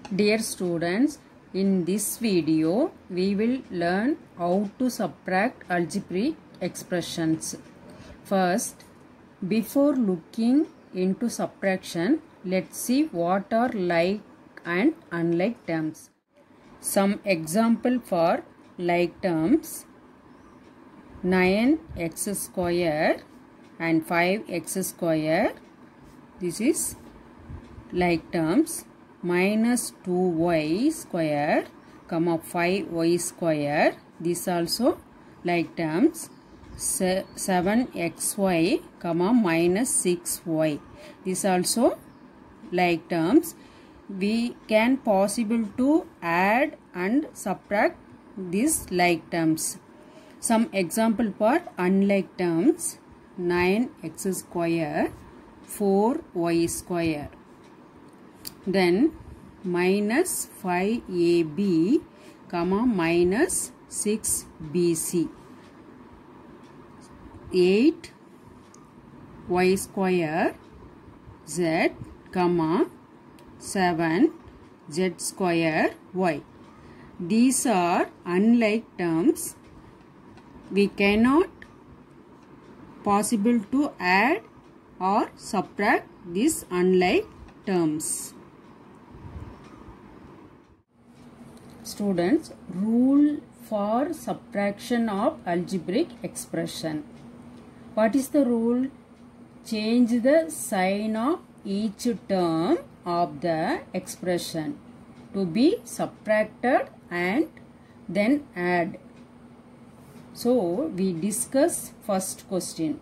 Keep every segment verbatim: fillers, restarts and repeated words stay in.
Dear students, in this video we will learn how to subtract algebraic expressions. First, before looking into subtraction, let's see what are like and unlike terms. Some example for like terms: nine x square and five x square. This is like terms. Minus two y square comma five y square. This also like terms. seven x y comma minus six y. This also like terms. We can possible to add and subtract these like terms. Some example for unlike terms: nine x square, four y square. Then minus five a b comma minus six b c. eight y square z comma seven z square y. These are unlike terms. We cannot possible to add or subtract these unlike terms. Students, rule for subtraction of algebraic expression. What is the rule? Change the sign of each term of the expression to be subtracted and then add. So, we discuss first question.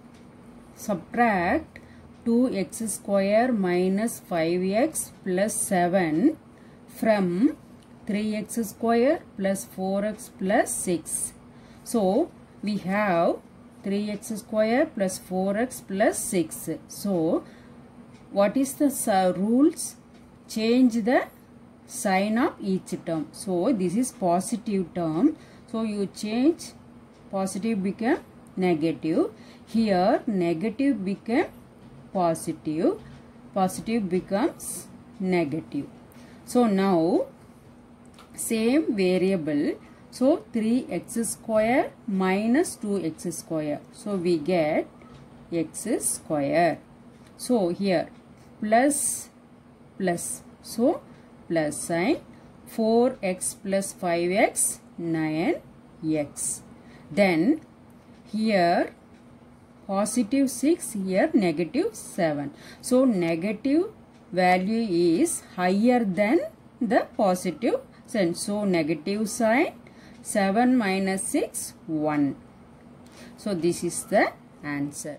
Subtract two x square minus five x plus seven from three x square plus four x plus six. So, we have three x square plus four x plus six. So, what is the uh, rules? Change the sign of each term. So, this is positive term. So, you change positive become negative. Here, negative become positive. Positive becomes negative. So, now same variable. So, three x square minus two x square. So, we get x square. So, here plus plus. So, plus sign. four x plus five x, nine x. Then, here positive six, here negative seven. So, negative value is higher than the positive sign. So, negative sign, seven minus six, one. So, this is the answer.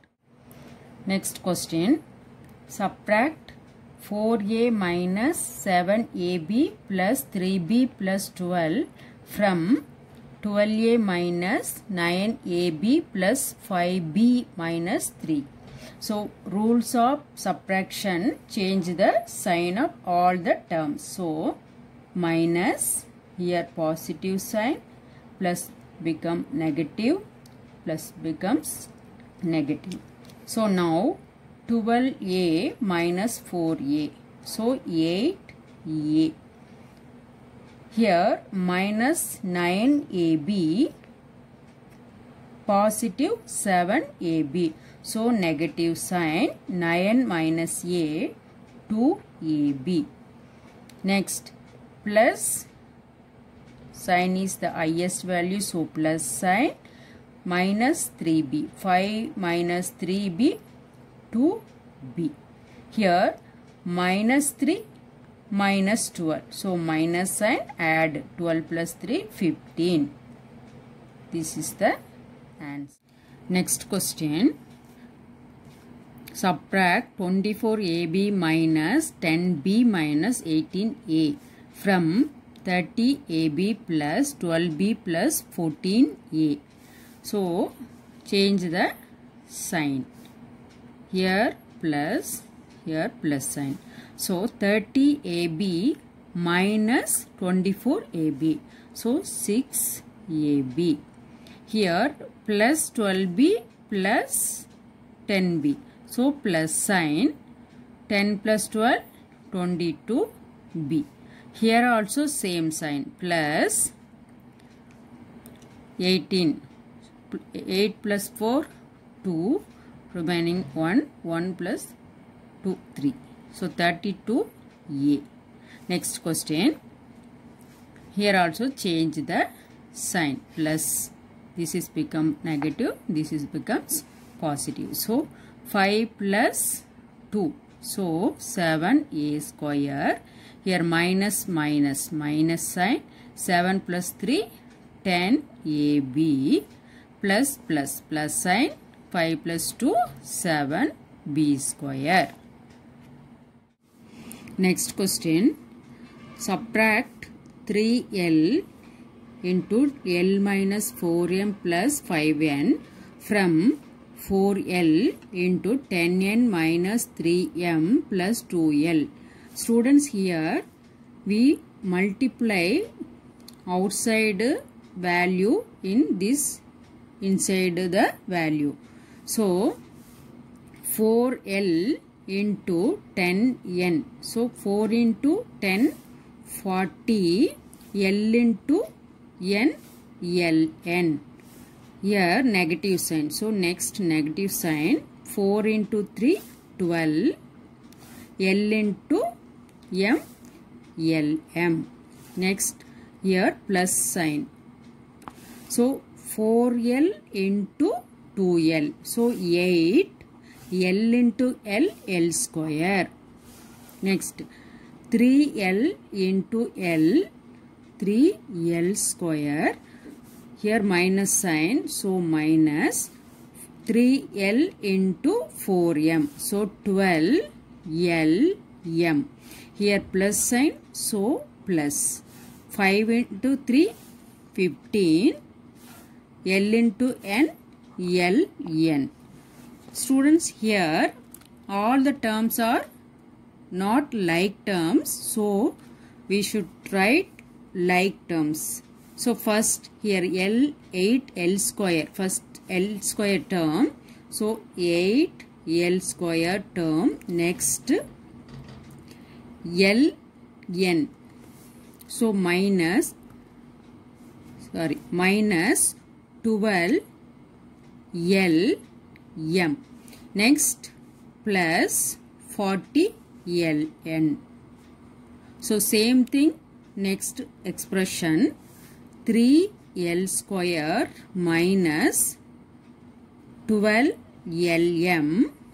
Next question. Subtract four a minus seven a b plus three b plus twelve from twelve a minus nine a b plus five b minus three. So, rules of subtraction: change the sign of all the terms. So, minus, here positive sign, plus become negative, plus becomes negative. So, now twelve a minus four a. So, eight a. Here minus nine a b, positive seven a b. So, negative sign, nine minus a, two a b. Next, plus sign is the highest value, so plus sign, minus three b. five minus three b, two b. Here minus three, minus twelve. So, minus sign, add twelve plus three, fifteen. This is the answer. Next question. Subtract twenty-four a b minus ten b minus eighteen a from thirty a b plus twelve b plus fourteen a. So, change the sign. Here plus, here plus sign. So, thirty a b minus twenty-four a b. So, six a b. Here plus twelve b plus ten b. So, plus sign, ten plus twelve, twenty-two b. Here also same sign, plus eighteen. eight plus four, two, remaining one, one plus two, three. So thirty-two A. Next question. Here also change the sign, plus this is become negative, this is becomes positive. So five plus two, so seven A square. Here minus minus minus sign, seven plus three, ten A B, plus plus plus sign, five plus two, seven B square. Next question. Subtract three L into L minus four M plus five N from four L into ten N minus three M plus two L. Students, here we multiply outside value in this inside the value. So four L into ten N. So four into ten, forty. L into N, L N. Here negative sign. So next negative sign. four into three, twelve. L into M, L M. Next here plus sign. So four L into two L. So eight. L into L, L square. Next three L into L, three L square. Here minus sign. So minus three L into four M. So twelve L M. Here plus sign. So plus. five into three, fifteen. L into N, L N. Students, here all the terms are not like terms. So we should write like terms. So first here L, eight L square. First L square term. So eight L square term. Next L N. So minus, sorry, minus twelve L M. Next plus forty L N. So same thing. Next expression, three L square minus twelve L M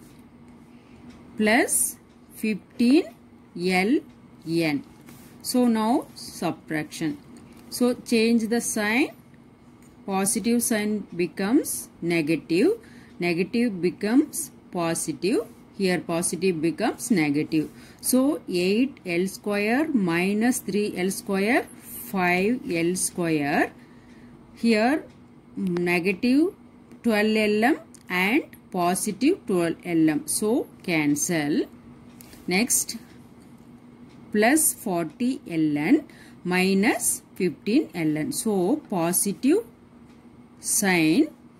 plus fifteen L N. So now subtraction. So change the sign. Positive sign becomes negative. Negative becomes positive. Here positive becomes negative. So eight L square minus three L square, five L square. Here negative twelve L M and positive twelve L M. So cancel. Next plus forty L N minus fifteen L N. So positive sign.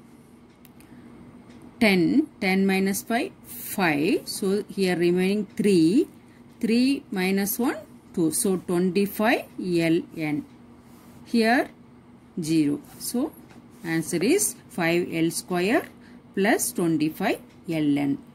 ten, ten minus five, five. So here remaining three, three minus one, two. So twenty-five L N. Here zero. So answer is five L square plus twenty-five L N.